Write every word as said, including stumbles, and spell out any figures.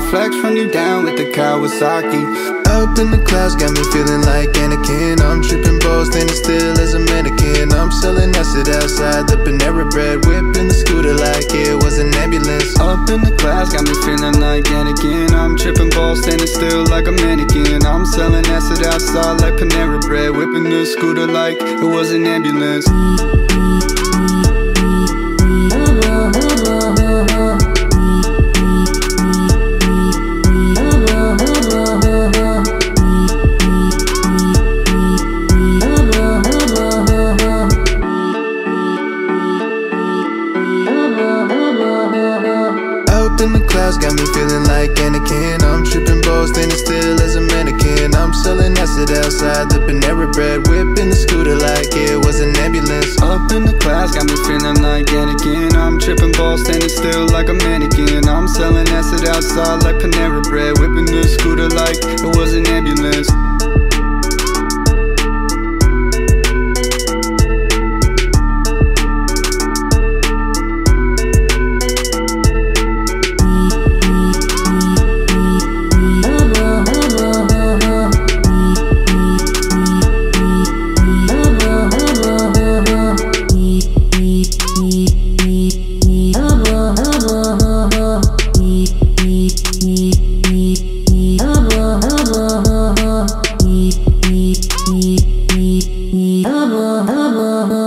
flex, run you down with the Kawasaki. Up in the clouds, got me feeling like Anakin. I'm tripping balls, standing still as a mannequin. I'm selling acid outside the Panera Bread, whipping the scooter like it was an ambulance. Up in the clouds, got me feeling like Anakin. I'm tripping balls, standing still like a mannequin. I'm selling acid outside like Panera Bread, whipping the scooter like it was an ambulance. In the clouds, got me feeling like Anakin. I'm tripping balls, standing still as a mannequin. I'm selling acid outside the Panera Bread, whipping the scooter like it was an ambulance. Up in the clouds, got me feeling like Anakin. I'm tripping balls, standing still like a mannequin. I'm selling acid outside like Panera Bread, whipping the scooter like it was an ambulance. Hubba, hubba, hubba.